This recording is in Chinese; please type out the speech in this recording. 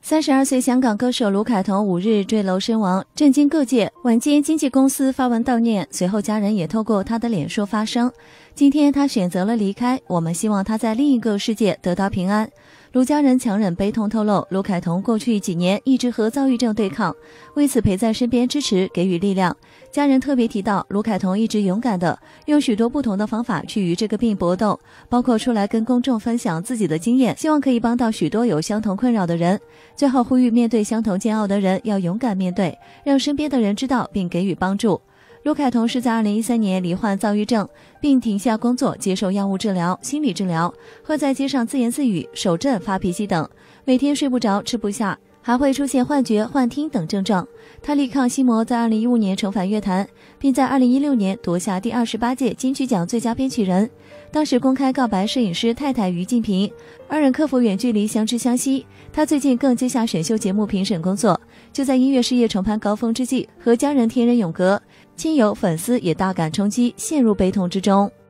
32岁香港歌手卢凯彤5日坠楼身亡，震惊各界。晚间经纪公司发文悼念，随后家人也透过他的脸书发声。今天他选择了离开，我们希望他在另一个世界得到平安。卢家人强忍悲痛透露，卢凯彤过去几年一直和躁郁症对抗，为此陪在身边支持，给予力量。家人特别提到，卢凯彤一直勇敢地用许多不同的方法去与这个病搏斗，包括出来跟公众分享自己的经验，希望可以帮到许多有相同困扰的人。最后呼吁面对相同煎熬的人要勇敢面对，让身边的人知道并给予帮助。卢凯彤是在2013年罹患躁郁症，并停下工作接受药物治疗、心理治疗，会在街上自言自语、手震、发脾气等，每天睡不着、吃不下，还会出现幻觉、幻听等症状。他力抗心魔，在2015年重返乐坛，并在2016年夺下第28届金曲奖最佳编曲人。当时公开告白摄影师太太于静平，二人克服远距离相知相惜。他最近更接下选秀节目评审工作，就在音乐事业重攀高峰之际，和家人天人永隔，亲友粉丝也大感冲击，陷入悲痛之中。